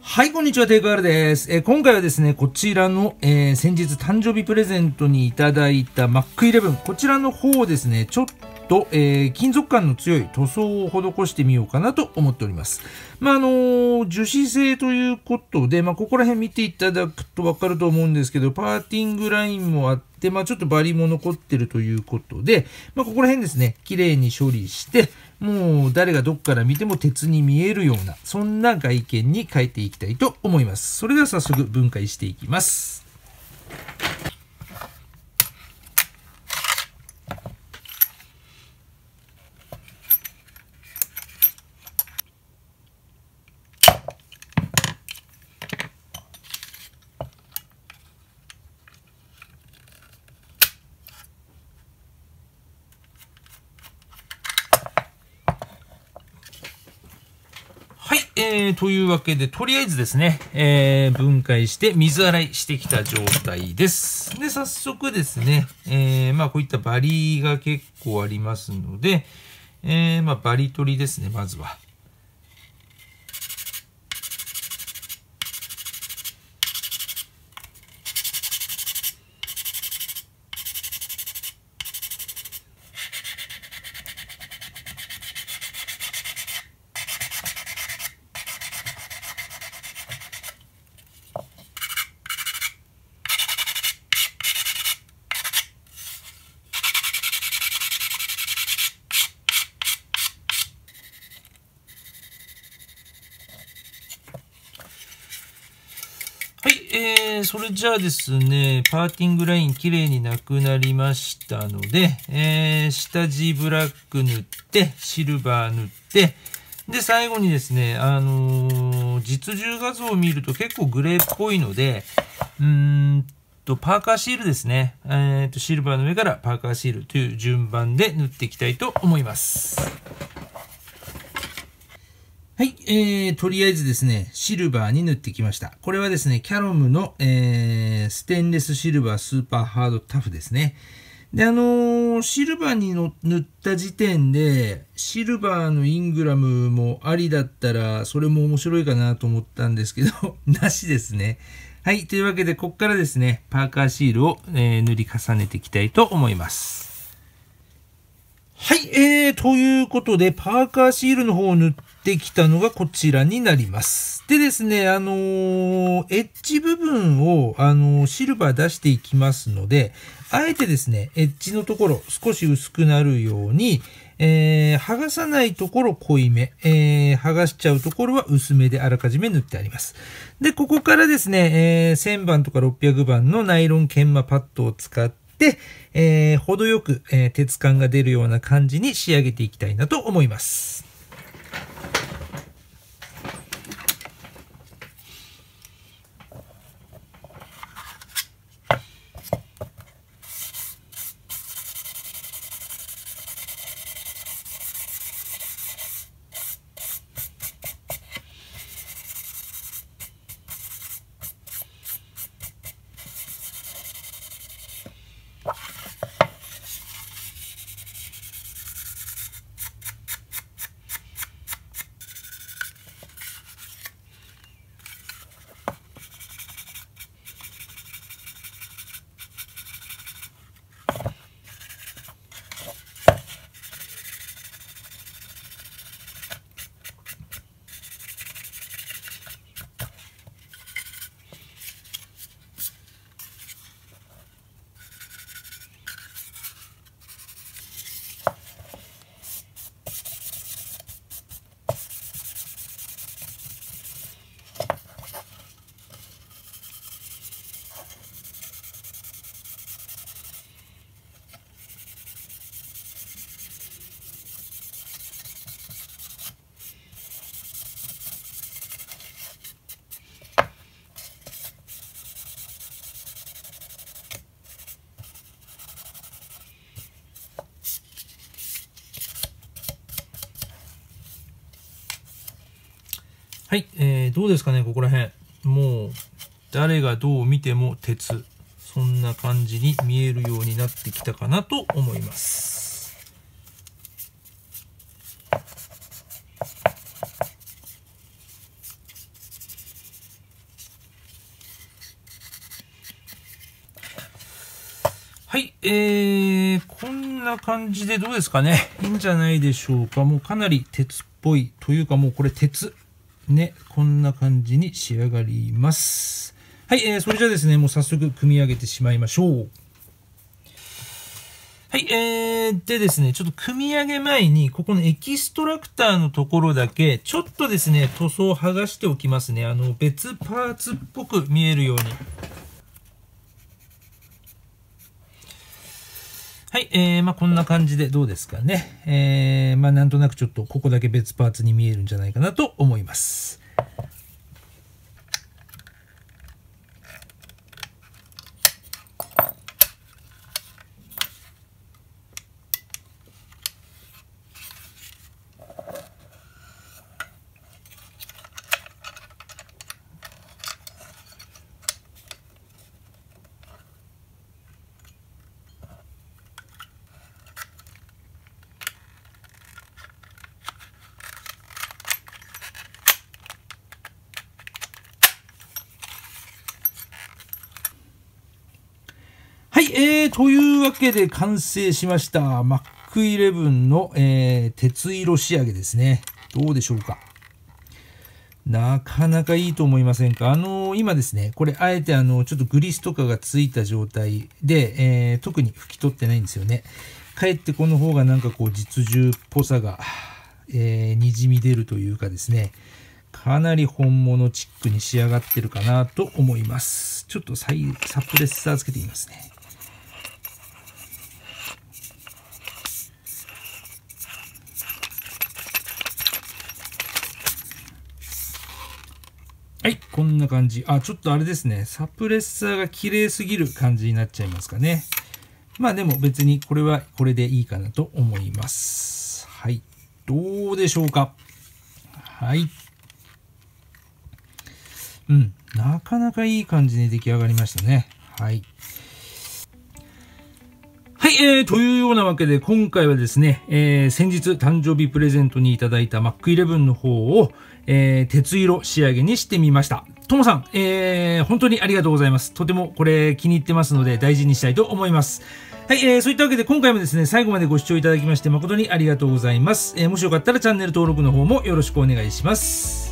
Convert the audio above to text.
はい、こんにちは、テイクアールです。今回はですね、こちらの、先日誕生日プレゼントにいただいた Mac11、こちらの方をですね、ちょっと、金属感の強い塗装を施してみようかなと思っております。樹脂製ということで、ここら辺見ていただくとわかると思うんですけど、パーティングラインもあって、ちょっとバリも残ってるということで、ここら辺ですね、綺麗に処理して、もう誰がどっから見ても鉄に見えるような、そんな外見に変えていきたいと思います。それでは早速分解していきます。はい、というわけで、とりあえずですね、分解して水洗いしてきた状態です。で、早速ですね、こういったバリが結構ありますので、バリ取りですね、まずは。はい、それじゃあですね、パーティングライン綺麗になくなりましたので、下地ブラック塗って、シルバー塗って、で、最後にですね、実銃画像を見ると結構グレーっぽいので、パーカーシールですね。シルバーの上からパーカーシールという順番で塗っていきたいと思います。はい、とりあえずですね、シルバーに塗ってきました。これはですね、キャロムの、ステンレスシルバースーパーハードタフですね。で、シルバーに塗った時点で、シルバーのイングラムもありだったら、それも面白いかなと思ったんですけど、なしですね。はい、というわけで、ここからですね、パーカーシールを、塗り重ねていきたいと思います。はい、ということで、パーカーシールの方を塗ってきたのがこちらになります。でですね、エッジ部分を、シルバー出していきますので、あえてですね、エッジのところ少し薄くなるように、剥がさないところ濃いめ、剥がしちゃうところは薄めであらかじめ塗ってあります。で、ここからですね、1000番とか600番のナイロン研磨パッドを使って、程よく、鉄感が出るような感じに仕上げていきたいなと思います。はい、どうですかね、ここら辺。もう、誰がどう見ても鉄。そんな感じに見えるようになってきたかなと思います。 こんな感じでどうですかね。いいんじゃないでしょうか。もうかなり鉄っぽいというか、もうこれ鉄。ね、こんな感じに仕上がります。はい、それじゃあですね、もう早速組み上げてしまいましょう。はい、でですね、ちょっと組み上げ前に、ここのエキストラクターのところだけ、ちょっとですね、塗装を剥がしておきますね。別パーツっぽく見えるように。はい、こんな感じでどうですかね。なんとなくちょっとここだけ別パーツに見えるんじゃないかなと思います。はい、というわけで完成しました。Mac 11の、鉄色仕上げですね。どうでしょうか。なかなかいいと思いませんか。今ですね、これあえてちょっとグリスとかがついた状態で、特に拭き取ってないんですよね。かえってこの方がなんかこう実重っぽさが、にじみ出るというかですね、かなり本物チックに仕上がってるかなと思います。ちょっとサプレッサーつけてみますね。はい、こんな感じ。ちょっとあれですね。サプレッサーが綺麗すぎる感じになっちゃいますかね。まあでも別にこれはこれでいいかなと思います。はい。どうでしょうか。はい。なかなかいい感じに出来上がりましたね。はい。はい、というようなわけで今回はですね、先日誕生日プレゼントにいただいた Mac 11の方を、鉄色仕上げにしてみました。ともさん、本当にありがとうございます。とてもこれ気に入ってますので大事にしたいと思います。はい、そういったわけで今回もですね、最後までご視聴いただきまして誠にありがとうございます。もしよかったらチャンネル登録の方もよろしくお願いします。